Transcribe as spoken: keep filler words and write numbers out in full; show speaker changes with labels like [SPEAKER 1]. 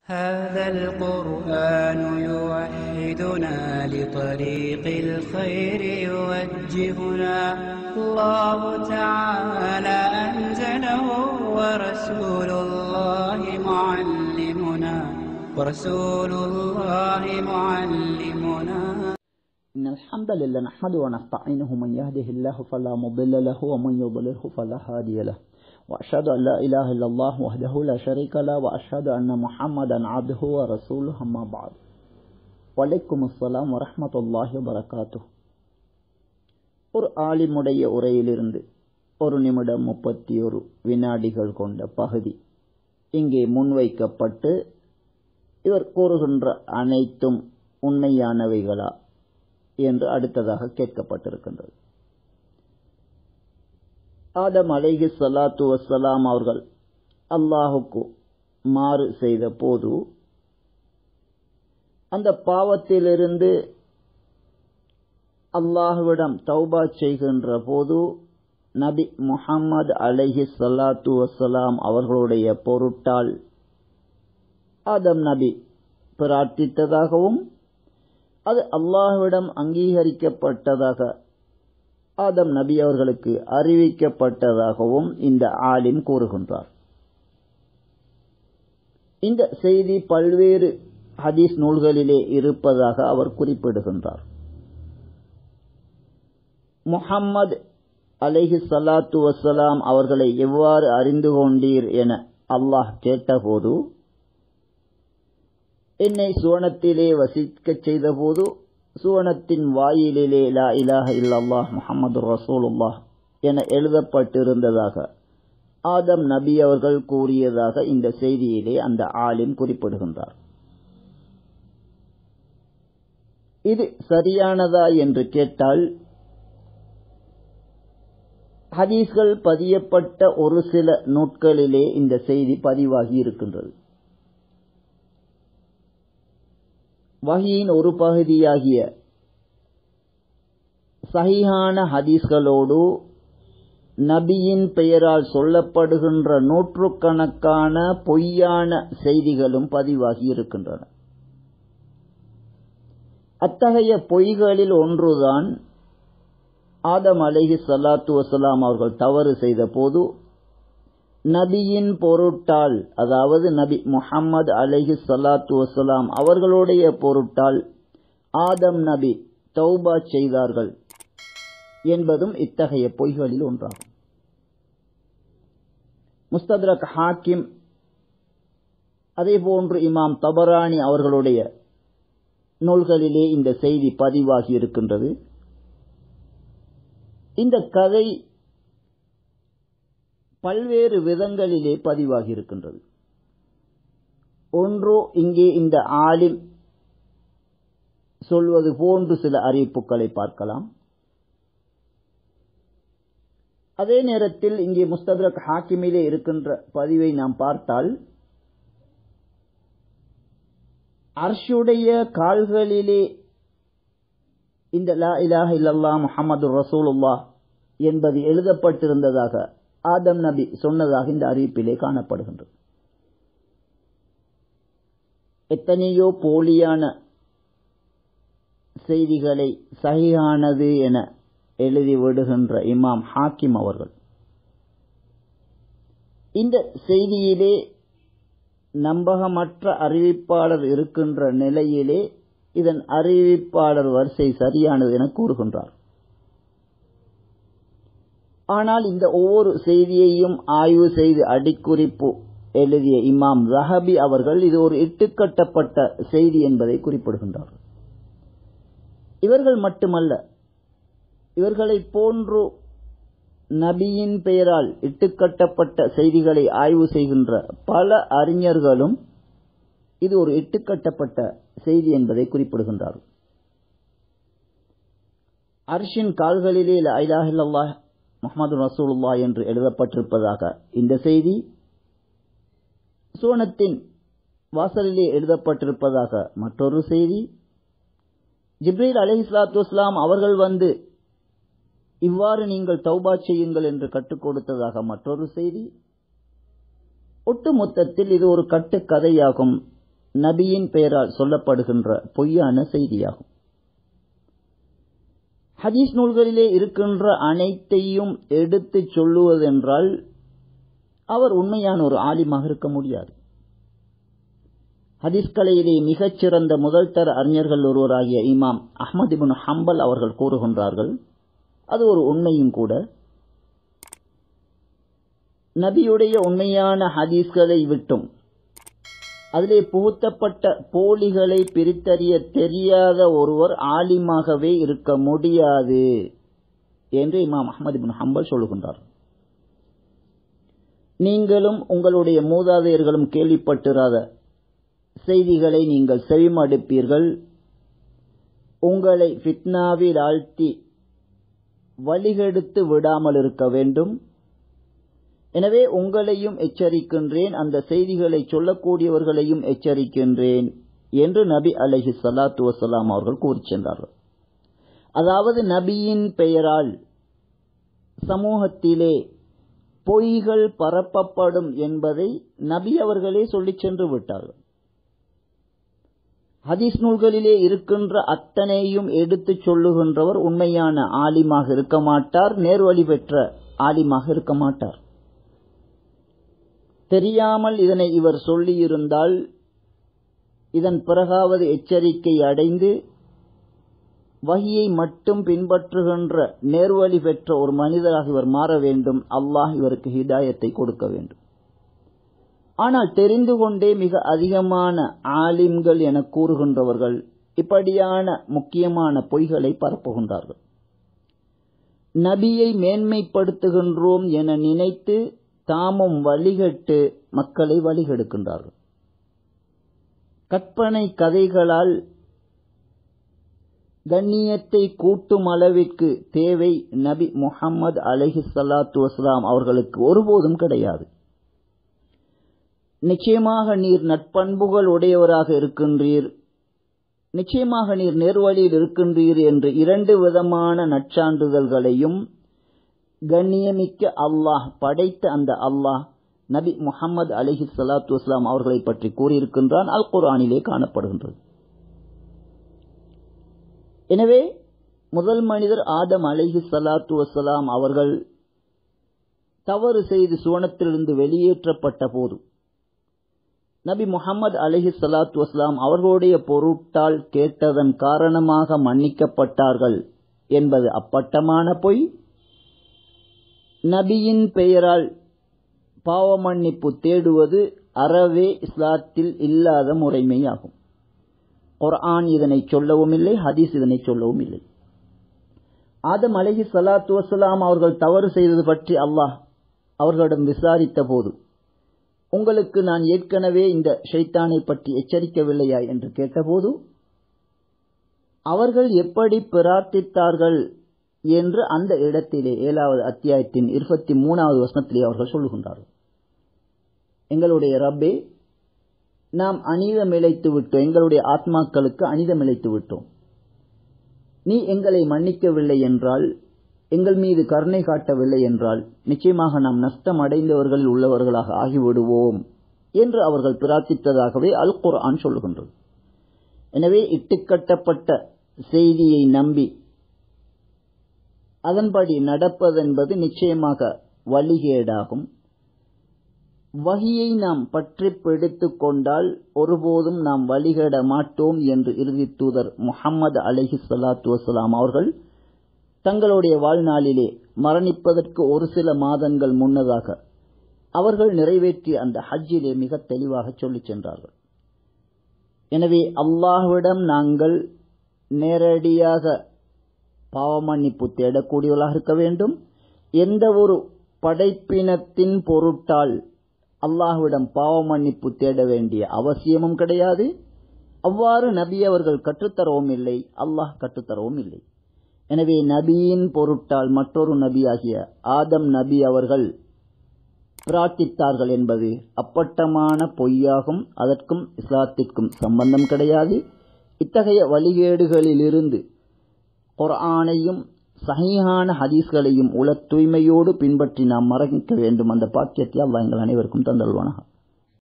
[SPEAKER 1] هذا القرآن يوحدنا لطريق الخير يوجهنا الله تعالى أنزله ورسول الله معلمنا ورسول الله معلمنا
[SPEAKER 2] إن الحمد لله نحمده ونستعينه من يهده الله فلا مضل له ومن يضلله فلا هادي له وأشهد أن لا إله إلا الله وحده لا شريك له وأشهد أن محمدا عبده ورسوله أما بعد وعليكم السلام ورحمة الله وبركاته. ஒரு ஆலிமுடைய உரையிலிருந்து ஒரு நிமிடம் முப்பத்தி ஒரு வினாடிகள் கொண்ட பகுதி இங்கே முன்வைக்கப்பட்டு இவர் கூறுகின்ற அனைத்தும் உண்மையானவைகளா என்று அடுத்ததாக கேட்கப்பட்டிருக்கின்றது. ஆதம் அலைஹி ஸலாத்து வஸ்ஸலாம் அவர்கள் அல்லாஹுக்கு மாறு செய்த போது அந்த பாவத்திலிருந்து அல்லாஹுவிடம் தௌபா செய்கின்ற போது நபி முஹம்மது அலைஹி ஸலாத்து வஸ்ஸலாம் அவர்களுடைய பொருட்டால் ஆதம் நபி பிரார்த்தித்ததாகவும் அது அல்லாஹ்விடம் அங்கீகரிக்கப்பட்டதாக ஆதம் நபி அவர்களுக்கு அறிவிக்கப்பட்டதாகவும் இந்த ஆலிம் கூறுகின்றார். இந்த செய்தி பல்வேறு ஹதீஸ் நூல்களிலே இருப்பதாக அவர் குறிப்பிடுகின்றார். முஹம்மது அலைஹி ஸலாத்து வஸ்ஸலாம் அவர்களை எவ்வாறு அறிந்து கொண்டீர் என அல்லாஹ் கேட்டபோது, என்னை சுவனத்திலே வசிக்கச் செய்தபோது சுவனத்தின் வாயிலிலே லா இலாஹ இல்லல்லாஹ் முஹம்மது ரசூலுல்லாஹ் என எழுதப்பட்டிருந்ததாக ஆதம் நபி அவர்கள் கூறியதாக இந்த செய்தியிலே அந்த ஆலிம் குறிப்பிடுகின்றார். இது சரியானதா என்று கேட்டால், ஹதீஸ்கள் பதியப்பட்ட ஒரு சில நூட்களிலே இந்த செய்தி பதிவாகி இருக்கின்றது. வஹீயின் ஒரு பகுதியாகிய சஹீஹான ஹதீஸ்களோடு நபியின் பெயரால் சொல்லப்படுகின்ற நூற்றுக்கணக்கான பொய்யான செய்திகளும் பதிவாகி இருக்கின்றன. அத்தகைய பொய்களில் ஒன்றுதான் ஆதம் அலைஹி ஸலாத்து வஸ்ஸலாம் அவர்கள் தவறு செய்த போது நபியின் பொருட்டால், அதாவது நபி முஹம்மது அலைஹி ஸலாத்து வஸ்ஸலாம் அவர்களுடைய பொருட்டால் ஆதம் நபி தௌபா செய்தார்கள் என்பதும் இத்தகைய பொய்களில் ஒன்றாகும். முஸ்தத்ரக் ஹாக்கிம் அதேபோன்று இமாம் தபரானி அவர்களுடைய நூல்களிலே இந்த செய்தி பதிவாகி இருக்கின்றது. இந்த கதை பல்வேறு விதங்களிலே பதிவாகி இருக்கின்றது. ஒன்று, இங்கே இந்த ஆலிம் சொல்வது போன்று சில அறிவிப்புகளை பார்க்கலாம். அதே நேரத்தில் இங்கே முஸ்தத்ரக் ஹாக்கிமிலே இருக்கின்ற பதிவை நாம் பார்த்தால், அர்ஷுடைய கால்களிலே இந்த லா இலாஹ இல்லல்லாஹ் முஹம்மது ரசூலுல்லாஹ் என்பது எழுதப்பட்டிருந்ததாக ஆதம் நபி சொன்னதாக இந்த அறிவிப்பிலே காணப்படுகின்றது. எத்தனையோ போலியான செய்திகளை சஹீஹானது என எழுதி விடுகின்ற இமாம் ஹாக்கிம் அவர்கள் இந்த செய்தியிலே நம்பகமற்ற அறிவிப்பாளர் இருக்கின்ற நிலையிலே இதன் அறிவிப்பாளர் வரிசை சரியானது என கூறுகின்றார். ஆனால் இந்த ஒவ்வொரு செய்தியையும் ஆய்வு செய்து அடிக்குறிப்பு எழுதிய இமாம் ஸஹபி அவர்கள் இது ஒரு இட்டுக்கட்டப்பட்ட செய்தி என்பதை குறிப்பிடுகின்றார்கள். இவர்கள் மட்டுமல்ல, இவர்களை போன்று நபியின் பெயரால் இட்டுக்கட்டப்பட்ட செய்திகளை ஆய்வு செய்கின்ற பல அறிஞர்களும் இது ஒரு இட்டுக்கட்டப்பட்ட செய்தி என்பதை குறிப்பிடுகின்றார்கள். அர்ஷின் கால்களிலே லா இலாஹ இல்லல்லாஹ் முஹம்மது ரசூலுல்லாஹ் என்று எழுதப்பட்டிருப்பதாக இந்த செய்தி, சுவனத்தின் வாசலிலே எழுதப்பட்டிருப்பதாக மற்றொரு செய்தி, ஜிப்ரீல் அலைஹிஸ்ஸலாத்து வஸ்ஸலாம் அவர்கள் வந்து இவ்வாறு நீங்கள் தௌபா செய்யுங்கள் என்று கற்றுக் கொடுத்ததாக மற்றொரு செய்தி, ஒட்டுமொத்தத்தில் இது ஒரு கட்டுக்கதையாகும் நபியின் பெயரால் சொல்லப்படுகின்ற பொய்யான செய்தியாகும். ஹதீஸ் நூல்களிலே இருக்கின்ற அனைத்தையும் எடுத்து சொல்லுவதென்றால் அவர் உண்மையான ஒரு ஆலிமாக இருக்க முடியாது. ஹதீஸ் கலையிலே மிகச்சிறந்த முதல் தர அறிஞர்கள் ஒருவராகிய இமாம் அஹ்மத் இப்னு ஹம்பல் அவர்கள் கூறுகின்றார்கள், அது ஒரு உண்மையும் கூட. நபியுடைய உண்மையான ஹதீஸ்களை விட்டும் அதிலே புகுத்தப்பட்ட போலிகளை பிரித்தறிய தெரியாத ஒருவர் ஆலிமாகவே இருக்க முடியாது என்று இமாம் அஹ்மத் இப்னு ஹம்பல் சொல்லுகின்றார். நீங்களும் உங்களுடைய மூதாதையர்களும் கேள்விப்பட்டிராத செய்திகளை நீங்கள் செவிமடுப்பீர்கள். உங்களை ஃபித்னாவில் ஆழ்த்தி வழிகெடுத்து விடாமல் இருக்க வேண்டும். எனவே உங்களையும் எச்சரிக்கின்றேன், அந்த செய்திகளை சொல்லக்கூடியவர்களையும் எச்சரிக்கின்றேன் என்று நபி அலைஹி ஸலாத்து வஸலாம் அவர்கள் கூறி சென்றார்கள். அதாவது நபியின் பெயரால் சமூகத்திலே பொய்கள் பரப்பப்படும் என்பதை நபி அவர்களே சொல்லிச் சென்று விட்டார்கள். ஹதீஸ் நூல்களிலே இருக்கின்ற அத்தனையும் எடுத்துச் சொல்லுகின்றவர் உண்மையான ஆலிமாக இருக்க மாட்டார், நேர்வழி பெற்ற ஆலிமாக இருக்க மாட்டார். தெரியாமல் இதனை இவர் சொல்லியிருந்தால் இதன் பிறகாவது எச்சரிக்கை அடைந்து வஹியை மட்டும் பின்பற்றுகின்ற நேர்வழி பெற்ற ஒரு மனிதராக இவர் மாற வேண்டும். அல்லாஹ் இவருக்கு ஹிதாயத்தை கொடுக்க வேண்டும். ஆனால் தெரிந்து கொண்டே மிக அதிகமான ஆலிம்கள் என கூறுகின்றவர்கள் இப்படியான முக்கியமான பொய்களை பரப்புகின்றார்கள். நபியை மேன்மைப்படுத்துகின்றோம் என நினைத்து தாமும் வழிகட்டு மக்களை வழிகெடுக்கின்றார்கள். கற்பனை கதைகளால் கண்ணியத்தை கூட்டும் அளவிற்கு தேவை நபி முஹம்மது அலைஹி ஸலாத்து வஸலாம் அவர்களுக்கு ஒருபோதும் கிடையாது. நிச்சயமாக நீர் நட்பண்புகள் உடையவராக இருக்கின்றீர், நிச்சயமாக நீர் நேர்வழியில் இருக்கின்றீர் என்று இரண்டு விதமான நற்சான்றிதழ்களையும் கண்ணியமிக்க அல்லாஹ் படைத்த அந்த அல்லாஹ் நபி முஹம்மது அலைஹி ஸலாத்து வஸலாம் அவர்களை பற்றி கூறியிருக்கின்றான். அல் குர்ஆனிலே காணப்படுகின்றது. எனவே முதல் மனிதர் ஆதம் அலைஹி ஸலாத்து வஸலாம் அவர்கள் தவறு செய்து சுவனத்திலிருந்து வெளியேற்றப்பட்ட போது நபி முஹம்மது அலைஹி ஸலாத்து வஸலாம் அவர்களுடைய பொருட்டால் கேட்டதன் காரணமாக மன்னிக்கப்பட்டார்கள் என்பது அப்பட்டமான பொய். நபியின் பெயரால் பாவ மன்னிப்பு தேடுவது அறவே இஸ்லாத்தில் இல்லாத முறைமையாகும். குர்ஆன் இதனை சொல்லவும் இல்லை, ஹதீஸ் இதனை சொல்லவும் இல்லை. ஆதம் அலைஹி ஸலாத்து வஸலாம் அவர்கள் தவறு செய்தது பற்றி அல்லாஹ் அவர்களிடம் விசாரித்த போது, உங்களுக்கு நான் ஏற்கனவே இந்த ஷைத்தானை பற்றி எச்சரிக்கவில்லையா என்று கேட்டபோது, அவர்கள் எப்படி பிரார்த்தித்தார்கள் என்று அந்த இடத்திலே ஏழாவது அத்தியாயத்தின் இருபத்தி மூணாவது வசனத்திலே அவர்கள் சொல்லுகின்றார்கள். எங்களுடைய ரப்பே, நாம் அநீதம் இழைத்து விட்டோம், எங்களுடைய ஆத்மாக்களுக்கு அநீதம் இழைத்து விட்டோம். நீ எங்களை மன்னிக்கவில்லை என்றால், எங்கள் மீது கருணை காட்டவில்லை என்றால் நிச்சயமாக நாம் நஷ்டம் அடைந்தவர்களில் உள்ளவர்களாக ஆகிவிடுவோம் என்று அவர்கள் பிரார்த்தித்ததாகவே அல் குர்ஆன் சொல்லுகின்றது. எனவே இட்டுக்கட்டப்பட்ட செய்தியை நம்பி அதன்படி நடப்பதென்பது நிச்சயமாக வழிகேடாகும். வஹியை நாம் பற்றி பிடித்துக் கொண்டால் ஒருபோதும் நாம் வழிகேட மாட்டோம் என்று இறுதி தூதர் முஹம்மது அலைஹி ஸலாத்து வஸலாம் அவர்கள் தங்களுடைய வாழ்நாளிலே மரணிப்பதற்கு ஒரு சில மாதங்கள் முன்னதாக அவர்கள் நிறைவேற்றிய அந்த ஹஜ்ஜிலே மிக தெளிவாக சொல்லிச் சென்றார்கள். எனவே அல்லாஹ்விடம் நாங்கள் நேரடியாக பாவமன்னிப்பு தேடக்கூடியவர்களாக இருக்க வேண்டும். எந்த ஒரு படைப்பினத்தின் பொருட்டால் அல்லாஹ்விடம் பாவமன்னிப்பு தேட வேண்டிய அவசியமும் கிடையாது. அவ்வாறு நபி அவர்கள் கற்றுத்தரவும் இல்லை, அல்லாஹ் கற்றுத்தரவும் இல்லை. எனவே நபியின் பொருட்டால் மற்றொரு நபியாகிய ஆதம் நபி அவர்கள் பிரார்த்தித்தார்கள் என்பது அப்பட்டமான பொய்யாகும். அதற்கும் இஸ்லாத்திற்கும் சம்பந்தம் கிடையாது. இத்தகைய வழிகேடுகளிலிருந்து குர்ஆனையும் சஹீஹான ஹதீஸ்களையும் உள தூய்மையோடு பின்பற்றி நாம் மரணிக்க வேண்டும். அந்த பாக்கியத்தை அல்லாஹ் எங்கள் அனைவருக்கும் தந்தல்வானாக.